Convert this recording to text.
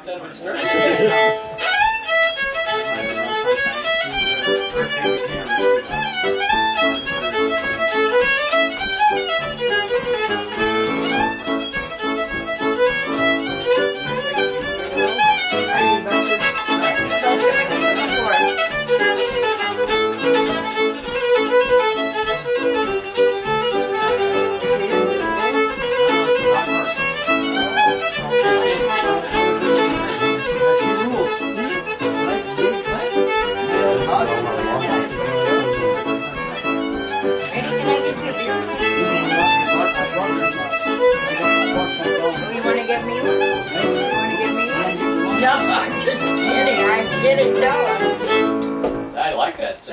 No, I'm just kidding. I'm kidding. No. I like that